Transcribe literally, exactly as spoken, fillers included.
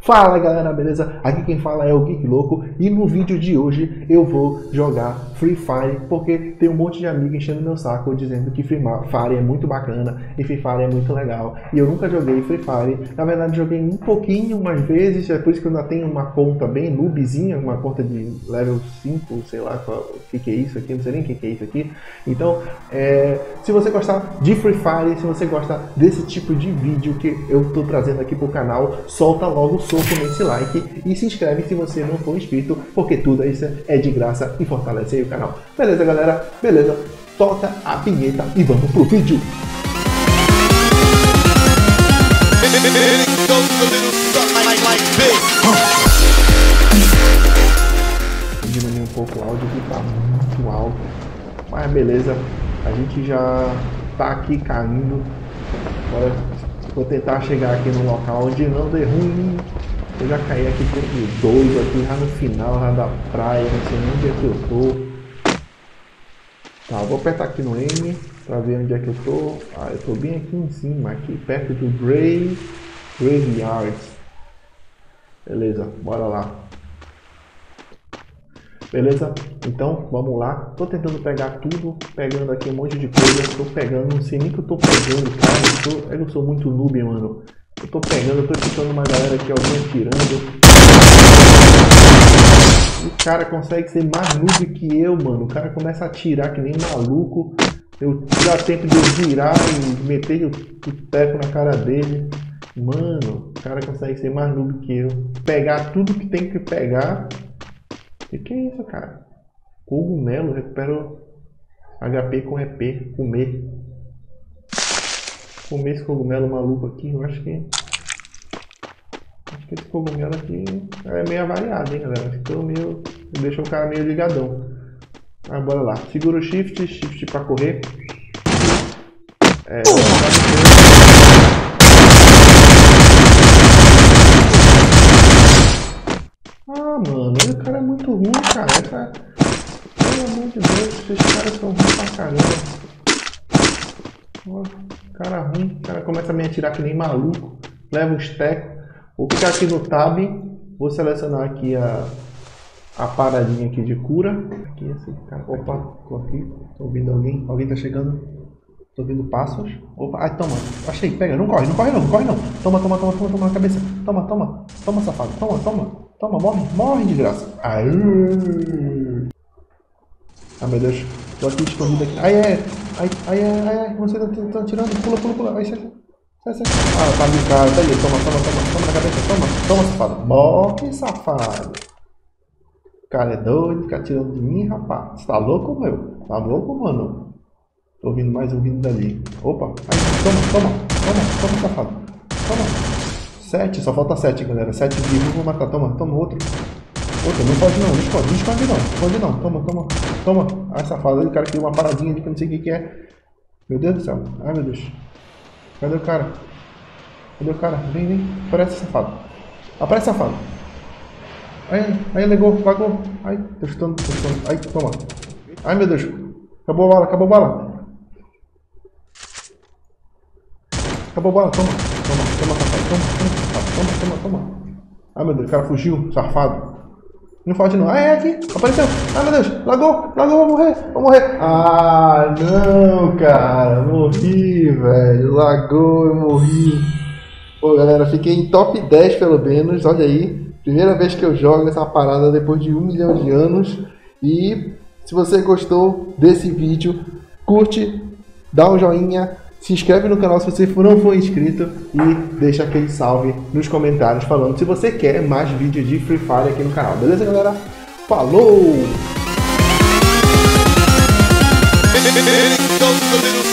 Fala galera, beleza? Aqui quem fala é o Geek Louco e no vídeo de hoje eu vou jogar Free Fire porque tem um monte de amigos enchendo meu saco dizendo que Free Fire é muito bacana e Free Fire é muito legal e eu nunca joguei Free Fire. Na verdade joguei um pouquinho, umas vezes, é por isso que eu ainda tenho uma conta bem noobzinha, uma conta de level cinco, sei lá o que, que é isso aqui, não sei nem o que, que é isso aqui. Então, é, se você gostar de Free Fire, se você gosta desse tipo de vídeo que eu tô trazendo aqui pro canal, solta logo o soco nesse like e se inscreve se você não for inscrito, porque tudo isso é de graça e fortalece aí o canal. Beleza, galera? Beleza? Toca a vinheta e vamos pro vídeo! Vou diminuir um pouco o áudio que tá muito alto, mas beleza, a gente já tá aqui caindo. Agora vou tentar chegar aqui no local onde não dê ruim. Eu já caí aqui com dois aqui já no final já da praia, não sei nem onde é que eu tô. Tá, eu vou apertar aqui no M pra ver onde é que eu tô. Ah, eu tô bem aqui em cima, aqui perto do Grave Graveyard. Beleza, bora lá. Beleza? Então, vamos lá. Tô tentando pegar tudo, pegando aqui um monte de coisa. Tô pegando, não sei nem o que eu tô pegando, cara. Eu, tô, eu sou muito noob, mano. Eu tô pegando, eu tô escutando uma galera aqui, alguém atirando. O cara consegue ser mais noob que eu, mano. O cara começa a atirar que nem maluco. Eu dá tempo de eu virar e meter o, o teco na cara dele. Mano, o cara consegue ser mais noob que eu. Pegar tudo que tem que pegar. O que é isso, cara? Cogumelo, recupero H P com E P. Comer. Comer esse cogumelo maluco aqui, eu acho que... Acho que esse cogumelo aqui é meio avariado, hein, galera? Acho que eu meio... deixa o cara meio ligadão. Ah, bora lá. Segura o shift, shift pra correr. É... Ah, mano, o cara é muito ruim, cara. Essa... Pelo amor de Deus, esses caras são ruins pra caramba. Cara ruim, o cara começa a me atirar que nem maluco. Leva uns tecos. Vou ficar aqui no tab. Vou selecionar aqui a, a paradinha aqui de cura. Aqui, esse cara. Opa, tô aqui. Tô ouvindo alguém. Alguém tá chegando. Tô ouvindo passos. Opa, ai, toma. Achei, pega. Não corre, não corre não, não corre não. Toma, toma, toma, toma, toma na cabeça. Toma, toma. Toma, safado. Toma, toma. Toma, morre, morre de graça. Ai, ah, meu Deus. Tô aqui escondido aqui. Ai, ai, ai, ai, ai, ai, você tá, tá atirando. Pula, pula, pula. Ai, sai, sai, sai. Ah, tá ali, cara. Tá ali. Toma, toma, toma. Toma na cabeça. Toma, toma, safado. Morre, safado. O cara é doido, fica atirando de mim, rapaz. Você tá louco, meu? Tá louco, mano? Tô ouvindo mais um vindo dali. Opa. Ai, toma, toma, toma, toma, safado. Toma. Sete, só falta sete, galera. Sete vivos, vou matar. Toma, toma outro. Outro, não pode não, não esconde, não esconde não, esconde não. Toma, toma, toma. Ai, safado, o cara criou uma paradinha ali que eu não sei o que, que é. Meu Deus do céu. Ai, meu Deus. Cadê o cara? Cadê o cara? Vem, vem. Aparece, safado. Aparece, safado. Ai, ai, legou, lagou. Ai, tô chutando, tô chutando. Ai, toma. Ai, meu Deus. Acabou a bala, acabou a bala. Acabou a bala, toma. Toma, toma, safado. Toma, toma, toma, toma, toma. Ai, meu Deus, o cara fugiu, safado. Não foge não. Ah, é aqui. Apareceu. Ai, meu Deus. Lagou. Lagou. Vou morrer. Vou morrer. Ah, não, cara. Morri, velho. Lagou. Eu morri. Pô, galera. Fiquei em top dez, pelo menos. Olha aí. Primeira vez que eu jogo essa parada depois de um milhão de anos. E se você gostou desse vídeo, curte, dá um joinha. Se inscreve no canal se você não for inscrito e deixa aquele salve nos comentários falando se você quer mais vídeos de Free Fire aqui no canal. Beleza, galera? Falou!